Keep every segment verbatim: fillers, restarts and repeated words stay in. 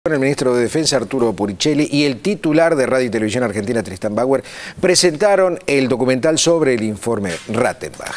El ministro de Defensa, Arturo Puricelli, y el titular de Radio y Televisión Argentina, Tristan Bauer, presentaron el documental sobre el informe Rattenbach.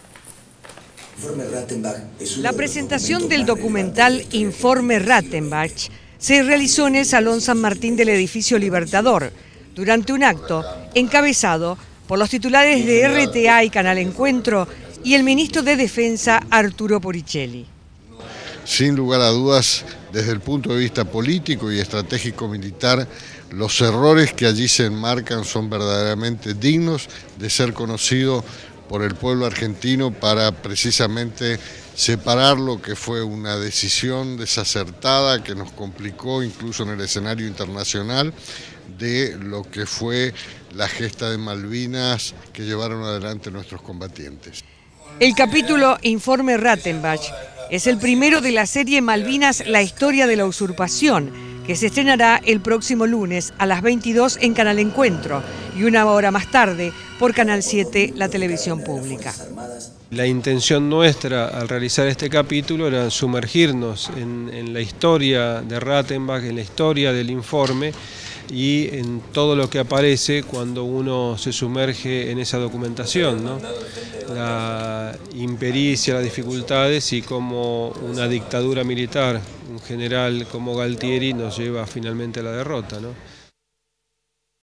La presentación del documental Informe Rattenbach se realizó en el Salón San Martín del Edificio Libertador, durante un acto encabezado por los titulares de R T A y Canal Encuentro y el ministro de Defensa, Arturo Puricelli. Sin lugar a dudas, desde el punto de vista político y estratégico militar, los errores que allí se enmarcan son verdaderamente dignos de ser conocidos por el pueblo argentino para precisamente separar lo que fue una decisión desacertada que nos complicó incluso en el escenario internacional de lo que fue la gesta de Malvinas que llevaron adelante nuestros combatientes. El capítulo Informe Rattenbach es el primero de la serie Malvinas, la historia de la usurpación, que se estrenará el próximo lunes a las veintidós en Canal Encuentro y una hora más tarde por Canal siete, la televisión pública. La intención nuestra al realizar este capítulo era sumergirnos en, en la historia de Rattenbach, en la historia del informe y en todo lo que aparece cuando uno se sumerge en esa documentación, ¿no? La impericia, las dificultades y cómo una dictadura militar, un general como Galtieri nos lleva finalmente a la derrota, ¿no?